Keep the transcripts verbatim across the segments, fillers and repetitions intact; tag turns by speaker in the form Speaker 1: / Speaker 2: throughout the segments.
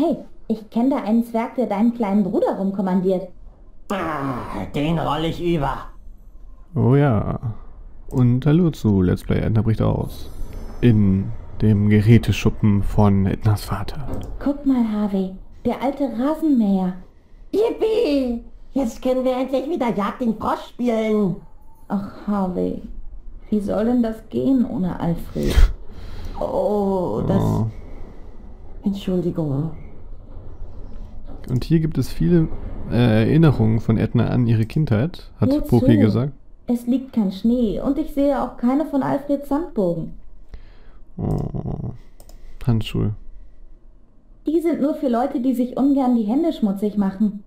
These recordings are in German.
Speaker 1: Hey, ich kenne da einen Zwerg, der deinen kleinen Bruder rumkommandiert.
Speaker 2: Ah, den roll ich über.
Speaker 3: Oh ja. Und hallo zu Let's Play Edna bricht aus. In dem Geräteschuppen von Ednas Vater.
Speaker 1: Guck mal, Harvey, der alte Rasenmäher.
Speaker 2: Yippie! Jetzt können wir endlich wieder Jagd den Frosch spielen.
Speaker 1: Ach, Harvey, wie soll denn das gehen ohne Alfred?
Speaker 2: Oh, das...
Speaker 3: Oh.
Speaker 2: Entschuldigung.
Speaker 3: Und hier gibt es viele äh, Erinnerungen von Edna an ihre Kindheit, hat
Speaker 1: Wozu?
Speaker 3: Poki gesagt.
Speaker 1: Es liegt kein Schnee und ich sehe auch keine von Alfreds Sandbogen.
Speaker 3: Oh. Handschuhe.
Speaker 1: Die sind nur für Leute, die sich ungern die Hände schmutzig machen.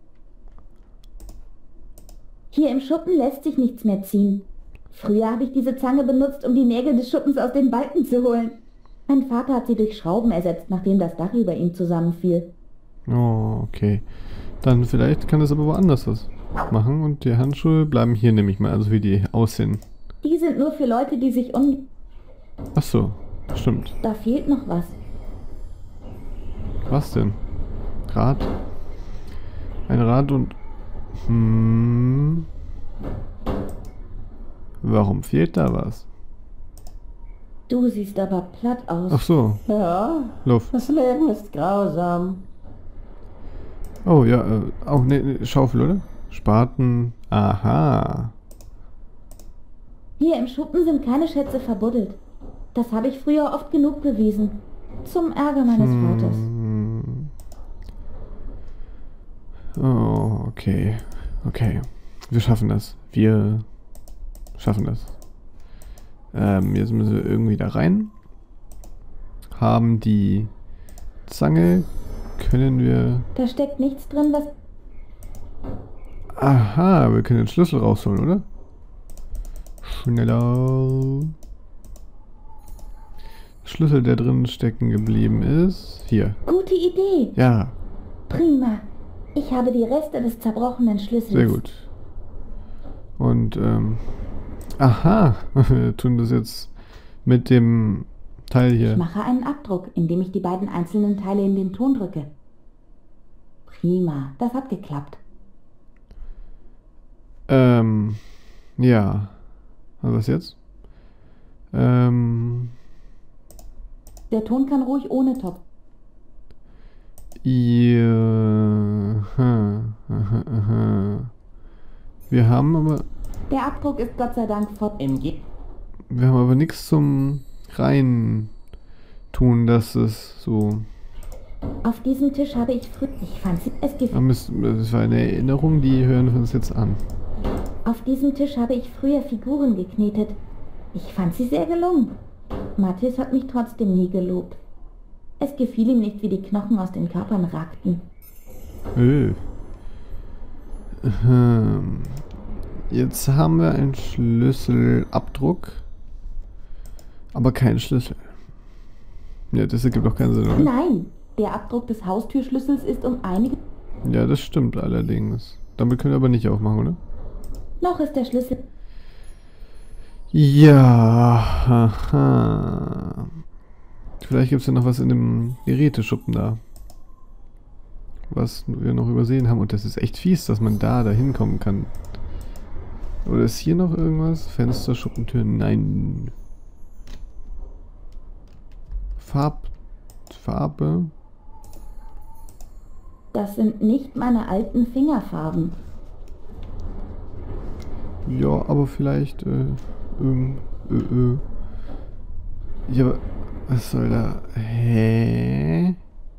Speaker 1: Hier im Schuppen lässt sich nichts mehr ziehen. Früher habe ich diese Zange benutzt, um die Nägel des Schuppens aus den Balken zu holen. Mein Vater hat sie durch Schrauben ersetzt, nachdem das Dach über ihm zusammenfiel.
Speaker 3: Oh, okay. Dann vielleicht kann das aber woanders was machen und die Handschuhe bleiben hier nämlich mal, also wie die aussehen.
Speaker 1: Die sind nur für Leute, die sich un...
Speaker 3: Ach so, stimmt.
Speaker 1: Da fehlt noch was.
Speaker 3: Was denn? Rad? Ein Rad und... Hm... Warum fehlt da was?
Speaker 1: Du siehst aber platt aus.
Speaker 3: Ach so,
Speaker 2: Ja,
Speaker 3: Luft.
Speaker 2: das Leben ist grausam.
Speaker 3: Oh ja, äh, auch ne, ne, Schaufel, oder? Spaten. Aha.
Speaker 1: Hier im Schuppen sind keine Schätze verbuddelt. Das habe ich früher oft genug bewiesen. Zum Ärger meines Vaters.
Speaker 3: Hm. Oh, okay. Okay. Wir schaffen das. Wir schaffen das. Ähm, jetzt müssen wir irgendwie da rein. Haben die Zange. Können wir...
Speaker 1: Da steckt nichts drin, was...
Speaker 3: Aha, wir können den Schlüssel rausholen, oder? Schneller. Schlüssel, der drin stecken geblieben ist. Hier.
Speaker 1: Gute Idee.
Speaker 3: Ja,
Speaker 1: Prima. Ich habe die Reste des zerbrochenen Schlüssels.
Speaker 3: sehr gut. Und, ähm... Aha, wir tun das jetzt mit dem Teil
Speaker 1: Ich
Speaker 3: hier.
Speaker 1: mache einen Abdruck, indem ich die beiden einzelnen Teile in den Ton drücke. Prima, das hat geklappt.
Speaker 3: Ähm, ja. Also was jetzt? Ähm,
Speaker 1: Der Ton kann ruhig ohne Topf.
Speaker 3: ja. Aha, aha, aha. Wir haben aber...
Speaker 1: Der Abdruck ist Gott sei Dank fort.
Speaker 2: Im Ge
Speaker 3: Wir haben aber nichts zum rein tun, dass es so...
Speaker 1: Auf diesem Tisch habe ich früh... Ich fand sie... Es
Speaker 3: Aber
Speaker 1: gef
Speaker 3: es war eine Erinnerung, die hören wir uns jetzt an.
Speaker 1: Auf diesem Tisch habe ich früher Figuren geknetet. Ich fand sie sehr gelungen. Mathis hat mich trotzdem nie gelobt. Es gefiel ihm nicht, wie die Knochen aus den Körpern ragten.
Speaker 3: Öh. Ähm. Jetzt haben wir einen Schlüsselabdruck, aber keinen Schlüssel. Ja, das ergibt doch keinen Sinn, oder?
Speaker 1: Nein, der Abdruck des Haustürschlüssels ist um einige...
Speaker 3: Ja, das stimmt allerdings. Damit können wir aber nicht aufmachen, oder?
Speaker 1: Noch ist der Schlüssel...
Speaker 3: Ja, haha. Vielleicht gibt es ja noch was in dem Geräteschuppen da. Was wir noch übersehen haben. Und das ist echt fies, dass man da da hinkommen kann. Oder ist hier noch irgendwas? Fenster, Schuppentür? Nein. Farb... Farbe?
Speaker 1: Das sind nicht meine alten Fingerfarben.
Speaker 3: Ja, aber vielleicht... Äh, ähm, äh, äh. Ja, aber... Was soll da... Hä?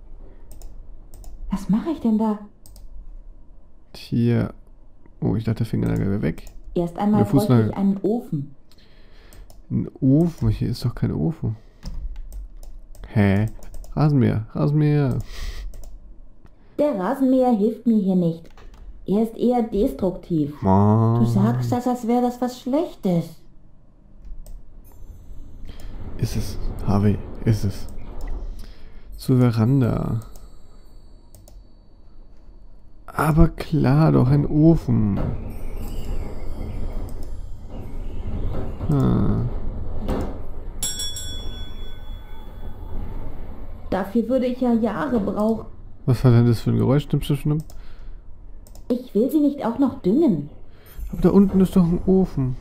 Speaker 1: Was mache ich denn da?
Speaker 3: Hier... Oh, ich dachte, der Fingernagel wäre weg.
Speaker 1: Erst einmal
Speaker 3: Der
Speaker 1: bräuchte
Speaker 3: Fußnagel.
Speaker 1: ich einen Ofen.
Speaker 3: Ein Ofen? Hier ist doch kein Ofen. Hä? Rasenmäher, Rasenmäher.
Speaker 1: Der Rasenmäher hilft mir hier nicht. Er ist eher destruktiv.
Speaker 3: Du
Speaker 2: Du sagst das, als wäre das was Schlechtes.
Speaker 3: Ist es. Harvey, ist es. Zur Veranda. Aber klar, doch ein Ofen. Ah.
Speaker 1: Dafür würde ich ja Jahre brauchen.
Speaker 3: Was war denn das für ein Geräusch? Stimmt, stimmt, stimmt.
Speaker 1: Ich will sie nicht auch noch düngen.
Speaker 3: Aber da unten ist doch ein Ofen.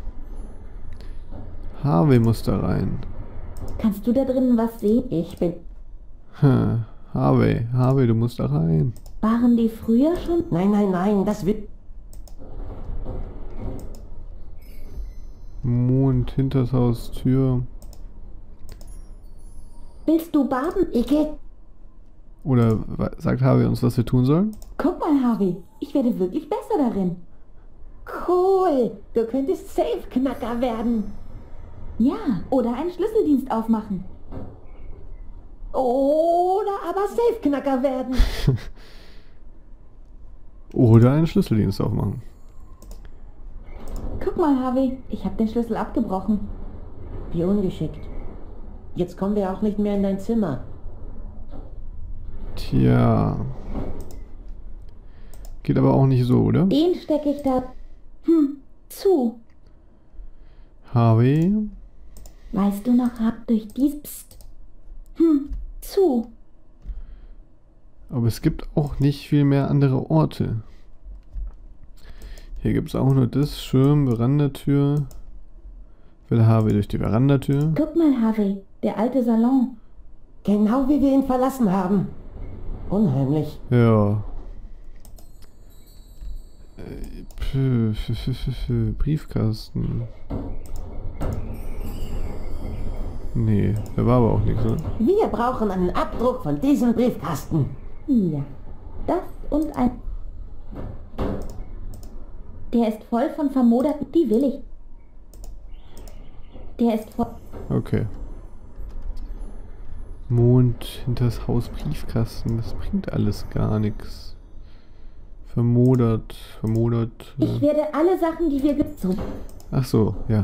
Speaker 3: Harvey muss da rein.
Speaker 1: Kannst du da drinnen was sehen?
Speaker 2: Ich bin...
Speaker 3: Hm. Harvey, Harvey, du musst da rein.
Speaker 1: Waren die früher schon?
Speaker 2: Nein, nein, nein, das wird...
Speaker 3: Mond, hinters Haus, Tür.
Speaker 1: Willst du baden?
Speaker 2: Ich geh...
Speaker 3: Oder wa- sagt Harvey uns, was wir tun sollen?
Speaker 1: Guck mal, Harvey. Ich werde wirklich besser darin.
Speaker 2: Cool! Du könntest Safe-Knacker werden.
Speaker 1: Ja, oder einen Schlüsseldienst aufmachen.
Speaker 2: Oder aber Safe-Knacker werden.
Speaker 3: Oder einen Schlüsseldienst aufmachen.
Speaker 1: Guck mal, Harvey. Ich habe den Schlüssel abgebrochen.
Speaker 2: Wie ungeschickt. Jetzt kommen wir auch nicht mehr in dein Zimmer.
Speaker 3: Tja. Geht aber auch nicht so, oder?
Speaker 1: Den stecke ich da... Hm, zu.
Speaker 3: Harvey.
Speaker 1: Weißt du noch, hab durch dies... Psst. Hm, zu.
Speaker 3: Aber es gibt auch nicht viel mehr andere Orte. Hier gibt es auch nur das. Schirm, Verandatür. Will Harvey durch die Verandatür?
Speaker 1: Guck mal, Harvey. Der alte Salon.
Speaker 2: Genau wie wir ihn verlassen haben. Unheimlich.
Speaker 3: Ja. Äh, pf, pf, pf, pf, pf, Briefkasten. Nee, da war aber auch nichts, oder?
Speaker 2: Wir brauchen einen Abdruck von diesem Briefkasten.
Speaker 1: Ja. Das und ein... Der ist voll von vermoderten... Die will ich. Der ist voll...
Speaker 3: Okay. Mond, hinters Haus, Briefkasten. Das bringt alles gar nichts. Vermodert, vermodert.
Speaker 1: Ich
Speaker 3: Äh.
Speaker 1: werde alle Sachen, die wir gezogen...
Speaker 3: Ach so, ja.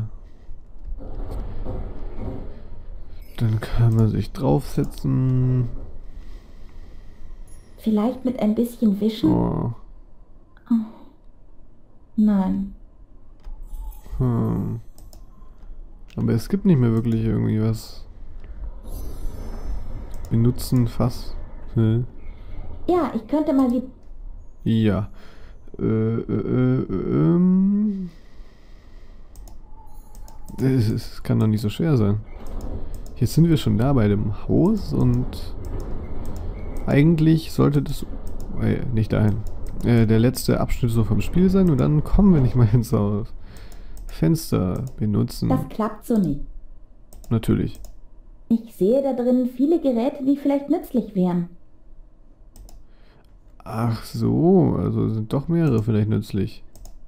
Speaker 3: Dann kann man sich draufsetzen.
Speaker 1: Vielleicht mit ein bisschen Wischen?
Speaker 3: Oh.
Speaker 1: Nein.
Speaker 3: Hm. Aber es gibt nicht mehr wirklich irgendwie was. Benutzen, Fass. Hm.
Speaker 1: Ja, ich könnte mal wie...
Speaker 3: Ja. Äh, äh, äh, ähm. Es, es kann doch nicht so schwer sein. Jetzt sind wir schon da bei dem Haus und eigentlich sollte das äh, nicht dahin. Äh, der letzte Abschnitt so vom Spiel sein und dann kommen wir nicht mal ins Haus. Fenster benutzen.
Speaker 1: Das klappt so nicht.
Speaker 3: Natürlich.
Speaker 1: Ich sehe da drin viele Geräte, die vielleicht nützlich wären.
Speaker 3: Ach so, also sind doch mehrere vielleicht nützlich.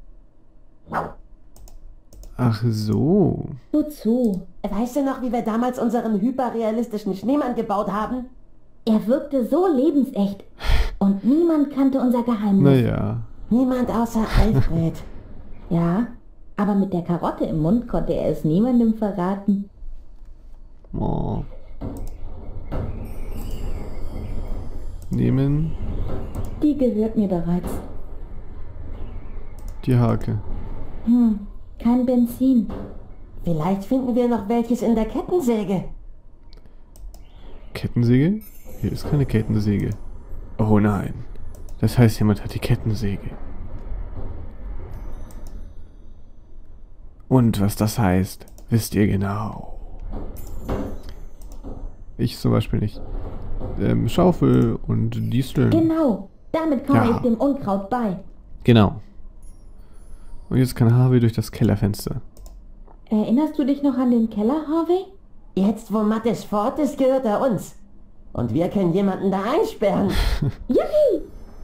Speaker 3: Ach so.
Speaker 1: Wozu?
Speaker 2: Weißt du noch, wie wir damals unseren hyperrealistischen Schneemann gebaut haben?
Speaker 1: Er wirkte so lebensecht. Und niemand kannte unser Geheimnis.
Speaker 3: Naja.
Speaker 2: Niemand außer Alfred.
Speaker 1: Ja, aber mit der Karotte im Mund konnte er es niemandem verraten.
Speaker 3: Oh. Nehmen
Speaker 1: Die gehört mir bereits.
Speaker 3: die Hake.
Speaker 1: Hm, kein Benzin.
Speaker 2: Vielleicht finden wir noch welches in der Kettensäge.
Speaker 3: Kettensäge? Hier ist keine Kettensäge. Oh nein. Das heißt, jemand hat die Kettensäge. Und was das heißt, wisst ihr genau. Ich zum Beispiel nicht. Ähm, Schaufel und Disteln.
Speaker 1: Genau, damit komme
Speaker 3: Ja.
Speaker 1: ich dem Unkraut bei.
Speaker 3: Genau. Und jetzt kann Harvey durch das Kellerfenster.
Speaker 1: Erinnerst du dich noch an den Keller, Harvey?
Speaker 2: Jetzt, wo Mattes fort ist, gehört er uns. Und wir können jemanden da einsperren.
Speaker 1: Yippie!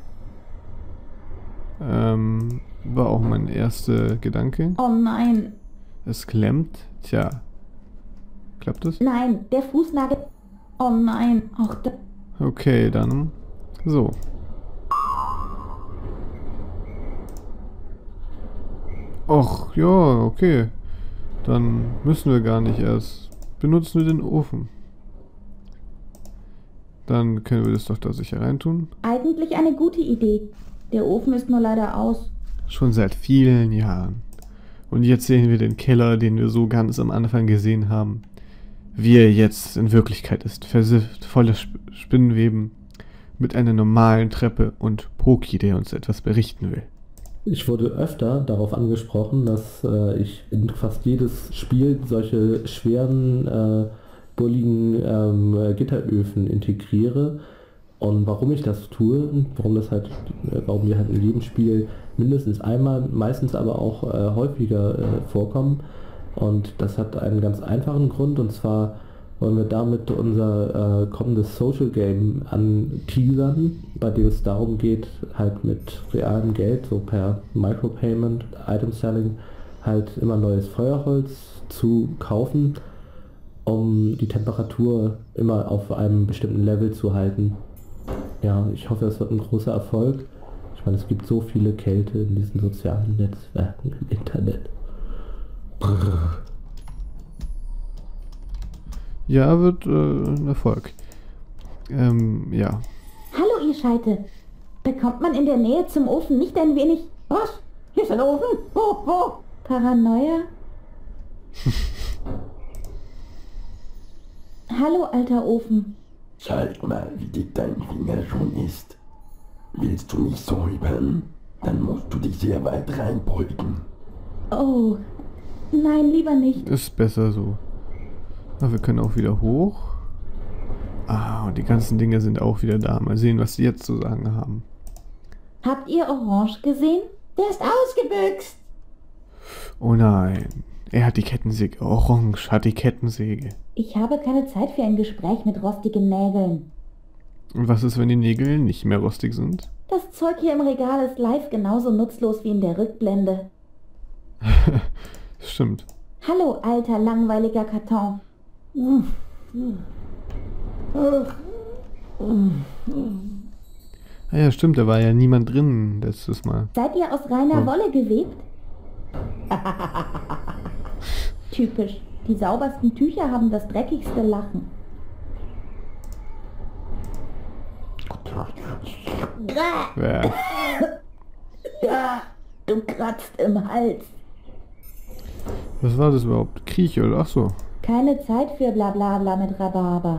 Speaker 3: Ähm, war auch mein erster Gedanke.
Speaker 1: Oh nein,
Speaker 3: Es klemmt. Tja. Klappt es?
Speaker 1: nein, der Fußnagel. Oh nein, auch da.
Speaker 3: Okay, dann so. Och, ja, okay. Dann müssen wir gar nicht erst. Benutzen wir den Ofen. Dann können wir das doch da sicher reintun.
Speaker 1: Eigentlich eine gute Idee. Der Ofen ist nur leider aus.
Speaker 3: Schon seit vielen Jahren. Und jetzt sehen wir den Keller, den wir so ganz am Anfang gesehen haben. Wie er jetzt in Wirklichkeit ist. Versifft, voller Sp Spinnenweben. mit einer normalen Treppe und Poki, der uns etwas berichten will.
Speaker 4: Ich wurde öfter darauf angesprochen, dass äh, ich in fast jedes Spiel solche schweren, äh, bulligen ähm, Gitteröfen integriere. Und warum ich das tue, warum das halt, äh, warum wir halt in jedem Spiel mindestens einmal, meistens aber auch äh, häufiger äh, vorkommen. Und das hat einen ganz einfachen Grund, und zwar wollen wir damit unser äh, kommendes Social Game anteasern, bei dem es darum geht, halt mit realem Geld, so per Micropayment, Item Selling, halt immer neues Feuerholz zu kaufen, um die Temperatur immer auf einem bestimmten Level zu halten. Ja, ich hoffe, es wird ein großer Erfolg. Ich meine, es gibt so viele Kälte in diesen sozialen Netzwerken im Internet. Brrr.
Speaker 3: Ja, wird äh, ein Erfolg. Ähm, ja.
Speaker 1: Hallo, ihr Scheite. Bekommt man in der Nähe zum Ofen nicht ein wenig...
Speaker 2: Was? Hier ist ein Ofen? Wo? Wo?
Speaker 1: Paranoia? Hallo, alter Ofen.
Speaker 5: Schalt mal, wie dick dein Finger schon ist. Willst du nicht säubern? Dann musst du dich sehr weit reinbeugen.
Speaker 1: Oh, nein, lieber nicht.
Speaker 3: Ist besser so. Aber wir können auch wieder hoch. Ah, und die ganzen Dinge sind auch wieder da. Mal sehen, was sie jetzt zu sagen haben.
Speaker 1: Habt ihr Orange gesehen?
Speaker 2: Der ist ausgebüxt.
Speaker 3: Oh nein. Er hat die Kettensäge. Orange hat die Kettensäge.
Speaker 1: Ich habe keine Zeit für ein Gespräch mit rostigen Nägeln.
Speaker 3: Und was ist, wenn die Nägel nicht mehr rostig sind?
Speaker 1: Das Zeug hier im Regal ist live genauso nutzlos wie in der Rückblende.
Speaker 3: Stimmt.
Speaker 1: Hallo, alter, langweiliger Karton.
Speaker 3: Ah ja, stimmt, da war ja niemand drin letztes Mal.
Speaker 1: Seid ihr aus reiner
Speaker 3: Oh.
Speaker 1: Wolle gewebt? Typisch. Die saubersten Tücher haben das dreckigste Lachen.
Speaker 3: Ja.
Speaker 1: Ja, du kratzt im Hals.
Speaker 3: Was war das überhaupt? Kriech oder? Ach so.
Speaker 1: Keine Zeit für Blablabla mit Rhabarber.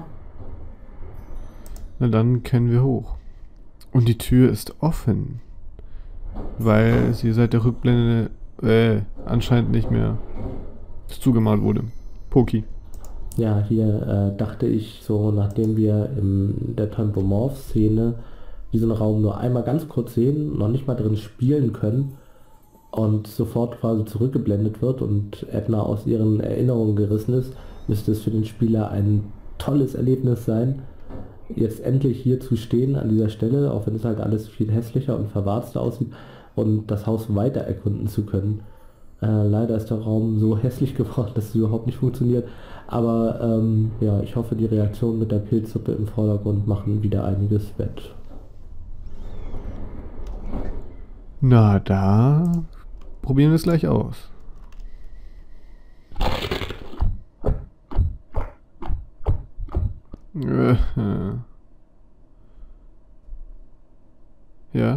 Speaker 3: Na dann können wir hoch. Und die Tür ist offen. Weil sie seit der Rückblende äh, anscheinend nicht mehr zugemalt wurde. Poki.
Speaker 4: Ja, hier äh, dachte ich so, nachdem wir in der Tempomorph-Szene diesen Raum nur einmal ganz kurz sehen, noch nicht mal drin spielen können und sofort quasi zurückgeblendet wird und Edna aus ihren Erinnerungen gerissen ist, müsste es für den Spieler ein tolles Erlebnis sein, jetzt endlich hier zu stehen an dieser Stelle, auch wenn es halt alles viel hässlicher und verwarzter aussieht, und das Haus weiter erkunden zu können. Äh, leider ist der Raum so hässlich geworden, dass es überhaupt nicht funktioniert. Aber ähm, ja, ich hoffe, die Reaktionen mit der Pilzsuppe im Vordergrund machen wieder einiges wett.
Speaker 3: Na, da probieren wir es gleich aus. Äh, äh. Ja.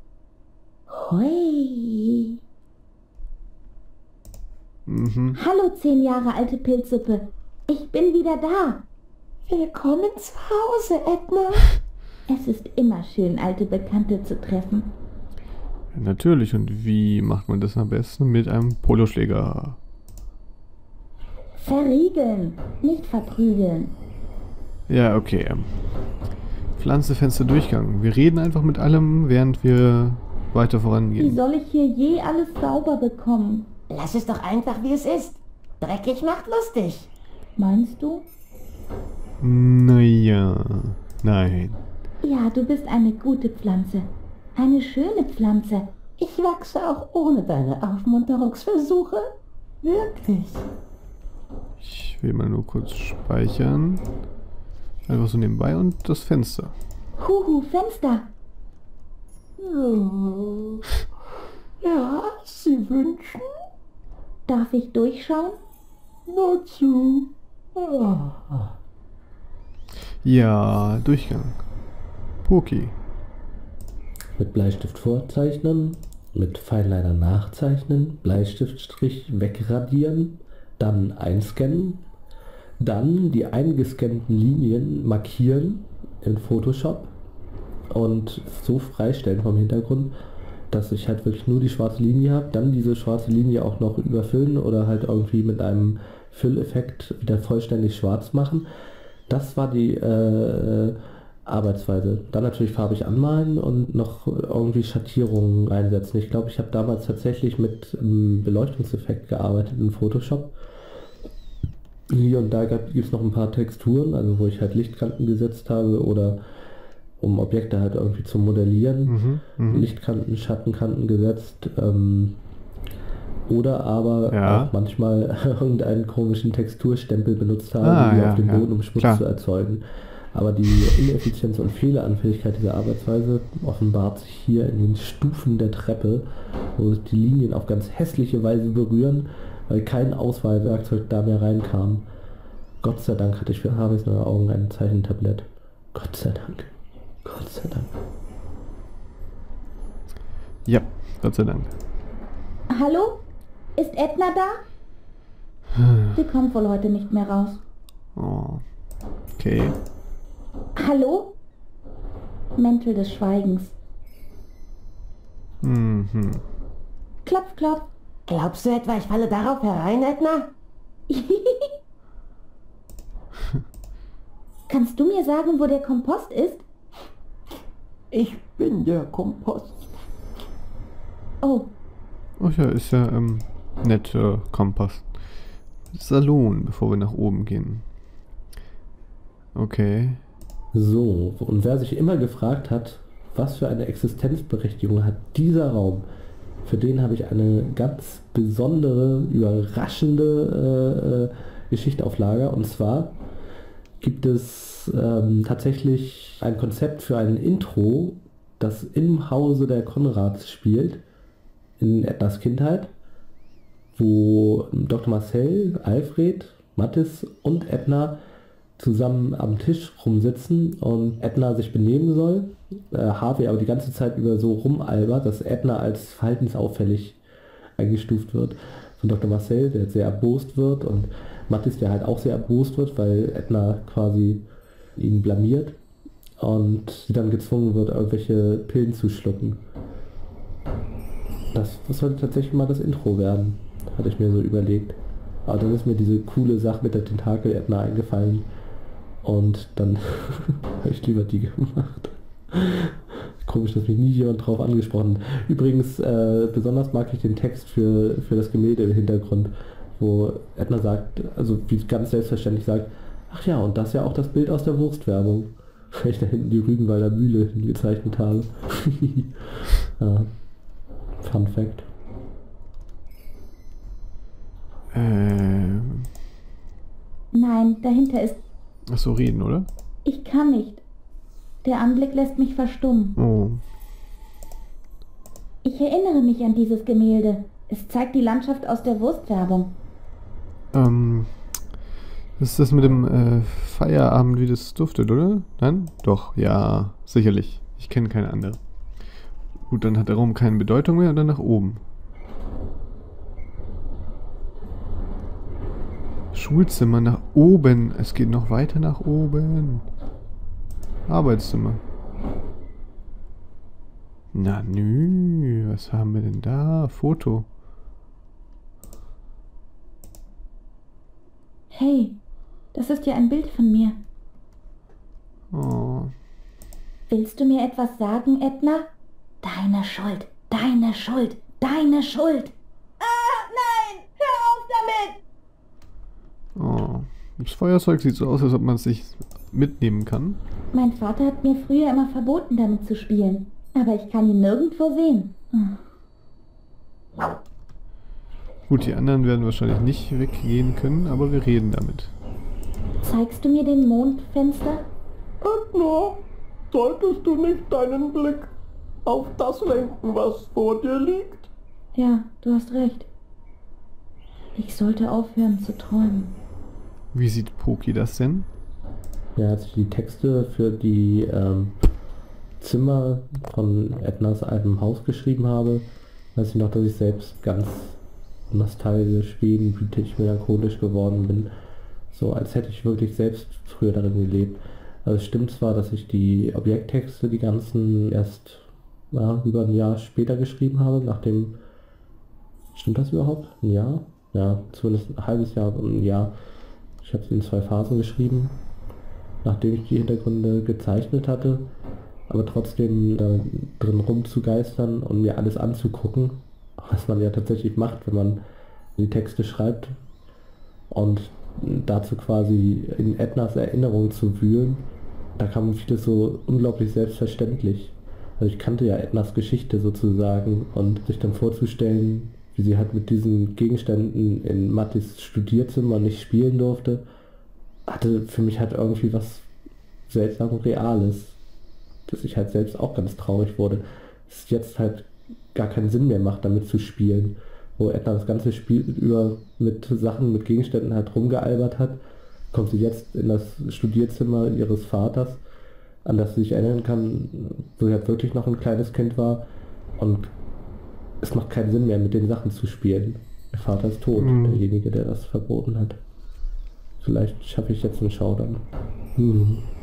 Speaker 1: Hui.
Speaker 3: Mhm.
Speaker 1: Hallo, zehn Jahre alte Pilzsuppe. Ich bin wieder da.
Speaker 2: Willkommen zu Hause, Edna.
Speaker 1: Es ist immer schön, alte Bekannte zu treffen.
Speaker 3: Natürlich. Und wie macht man das am besten? Mit einem Poloschläger.
Speaker 1: Verriegeln, nicht verprügeln.
Speaker 3: Ja, okay. ähm. Pflanze, Fenster, Durchgang. Wir reden einfach mit allem, während wir weiter
Speaker 1: Wie
Speaker 3: vorangehen.
Speaker 1: soll ich hier je alles sauber bekommen?
Speaker 2: Lass es doch einfach, wie es ist. Dreckig macht lustig.
Speaker 1: Meinst du?
Speaker 3: Naja. Nein.
Speaker 1: Ja, du bist eine gute Pflanze. Eine schöne Pflanze.
Speaker 2: Ich wachse auch ohne deine Aufmunterungsversuche. Wirklich.
Speaker 3: Ich will mal nur kurz speichern. Einfach so nebenbei und das Fenster.
Speaker 1: Huhu, Fenster.
Speaker 2: Oh. Ja, Sie wünschen?
Speaker 1: Darf ich durchschauen?
Speaker 2: Nur zu. Oh.
Speaker 3: Ja, Durchgang. Poki.
Speaker 4: Mit Bleistift vorzeichnen, mit Feinliner nachzeichnen, Bleistiftstrich wegradieren, dann einscannen, dann die eingescannten Linien markieren in Photoshop, und so freistellen vom Hintergrund, dass ich halt wirklich nur die schwarze Linie habe, dann diese schwarze Linie auch noch überfüllen oder halt irgendwie mit einem Fülleffekt wieder vollständig schwarz machen. Das war die äh, Arbeitsweise. Dann natürlich farbig anmalen und noch irgendwie Schattierungen reinsetzen. Ich glaube, ich habe damals tatsächlich mit einem Beleuchtungseffekt gearbeitet in Photoshop. Hier und da gibt es noch ein paar Texturen, also wo ich halt Lichtkanten gesetzt habe oder um Objekte halt irgendwie zu modellieren.
Speaker 3: Mhm, mh.
Speaker 4: Lichtkanten, Schattenkanten gesetzt. Ähm, oder aber
Speaker 3: Ja.
Speaker 4: auch manchmal irgendeinen komischen Texturstempel benutzt habe,
Speaker 3: Ah,
Speaker 4: wie
Speaker 3: ja,
Speaker 4: auf dem
Speaker 3: ja.
Speaker 4: Boden, um Schmutz
Speaker 3: Klar.
Speaker 4: zu erzeugen. Aber die Ineffizienz und Fehleranfälligkeit dieser Arbeitsweise offenbart sich hier in den Stufen der Treppe, wo sich die Linien auf ganz hässliche Weise berühren, weil kein Auswahlwerkzeug da mehr reinkam. Gott sei Dank hatte ich für Harveys neue Augen ein Zeichentablett. Gott sei Dank. Gott sei Dank.
Speaker 3: Ja, Gott sei Dank.
Speaker 1: Hallo? Ist Edna da? Sie kommt wohl heute nicht mehr raus.
Speaker 3: Oh. Okay.
Speaker 1: Hallo? Mäntel des Schweigens.
Speaker 3: Mhm.
Speaker 1: Klopf, klopf.
Speaker 2: Glaubst du etwa, ich falle darauf herein, Edna?
Speaker 1: Kannst du mir sagen, wo der Kompost ist?
Speaker 5: Ich bin der Kompost.
Speaker 1: Oh,
Speaker 3: Ach ja, ist ja ähm, nett, äh, Kompost. Salon, bevor wir nach oben gehen. Okay.
Speaker 4: So, und wer sich immer gefragt hat, was für eine Existenzberechtigung hat dieser Raum, für den habe ich eine ganz besondere, überraschende äh, äh, Geschichte auf Lager. Und zwar gibt es ähm, tatsächlich ein Konzept für ein Intro, das im Hause der Konrads spielt, in Ednas Kindheit, wo Doktor Marcel, Alfred, Mattis und Edna zusammen am Tisch rumsitzen und Edna sich benehmen soll. Äh, Harvey aber die ganze Zeit über so rumalbert, dass Edna als verhaltensauffällig eingestuft wird von Doktor Marcel, der sehr erbost wird, und Mattis, der halt auch sehr erbost wird, weil Edna quasi ihn blamiert und sie dann gezwungen wird, irgendwelche Pillen zu schlucken. Das, das sollte tatsächlich mal das Intro werden, hatte ich mir so überlegt. Aber dann ist mir diese coole Sache mit der Tentakel-Edna eingefallen. Und dann habe ich lieber die gemacht. Komisch, dass mich nie jemand drauf angesprochen hat. Übrigens, äh, besonders mag ich den Text für, für das Gemälde im Hintergrund, wo Edna sagt, also wie ganz selbstverständlich sagt, ach ja, und das ist ja auch das Bild aus der Wurstwerbung. Weil ich da hinten die Rügenwalder Mühle gezeichnet habe. Ja. Fun Fact.
Speaker 3: Ähm.
Speaker 1: nein, dahinter ist...
Speaker 3: Ach so, reden, oder?
Speaker 1: Ich kann nicht. Der Anblick lässt mich verstummen.
Speaker 3: Oh.
Speaker 1: Ich erinnere mich an dieses Gemälde. Es zeigt die Landschaft aus der Wurstwerbung.
Speaker 3: Ähm. Das ist das mit dem äh, Feierabend, wie das duftet, oder? Nein? Doch, ja, sicherlich. Ich kenne keine andere. Gut, dann hat der Raum keine Bedeutung mehr und dann nach oben. Schulzimmer nach oben. Es geht noch weiter nach oben. Arbeitszimmer. Na nü, was haben wir denn da? Foto.
Speaker 1: Hey, das ist ja ein Bild von mir.
Speaker 3: Oh.
Speaker 1: Willst du mir etwas sagen, Edna? Deine Schuld, deine Schuld, deine Schuld. Ah, nein, hör auf damit!
Speaker 3: Oh. Das Feuerzeug sieht so aus, als ob man es sich mitnehmen kann.
Speaker 1: Mein Vater hat mir früher immer verboten, damit zu spielen. Aber ich kann ihn nirgendwo sehen.
Speaker 3: Gut, die anderen werden wahrscheinlich nicht weggehen können, aber wir reden damit.
Speaker 1: Zeigst du mir den Mondfenster?
Speaker 5: Edna, solltest du nicht deinen Blick auf das lenken, was vor dir liegt?
Speaker 1: Ja, du hast recht. Ich sollte aufhören zu träumen.
Speaker 3: Wie sieht Poki das denn?
Speaker 4: Ja, als ich die Texte für die ähm, Zimmer von Ednas altem Haus geschrieben habe, weiß ich noch, dass ich selbst ganz nostalgisch, wehmütig, melancholisch geworden bin. So als hätte ich wirklich selbst früher darin gelebt. Also es stimmt zwar, dass ich die Objekttexte, die ganzen, erst ja, über ein Jahr später geschrieben habe, nachdem... Stimmt das überhaupt? Ein Jahr? Ja, zumindest ein halbes Jahr und ein Jahr. Ich habe sie in zwei Phasen geschrieben, nachdem ich die Hintergründe gezeichnet hatte. Aber trotzdem da drin rumzugeistern und mir alles anzugucken, was man ja tatsächlich macht, wenn man die Texte schreibt, und dazu quasi in Ednas Erinnerung zu wühlen, da kam vieles so unglaublich selbstverständlich. Also ich kannte ja Ednas Geschichte sozusagen, und sich dann vorzustellen, wie sie halt mit diesen Gegenständen in Mattis Studierzimmer nicht spielen durfte, hatte für mich halt irgendwie was seltsam Reales, dass ich halt selbst auch ganz traurig wurde, dass es jetzt halt gar keinen Sinn mehr macht, damit zu spielen, wo Edna das ganze Spiel über mit Sachen, mit Gegenständen halt rumgealbert hat, kommt sie jetzt in das Studierzimmer ihres Vaters, an das sie sich erinnern kann, wo sie halt wirklich noch ein kleines Kind war, und es macht keinen Sinn mehr, mit den Sachen zu spielen. Ihr Vater ist tot, mhm. derjenige, der das verboten hat. Vielleicht schaffe ich jetzt einen Showdown. Hm.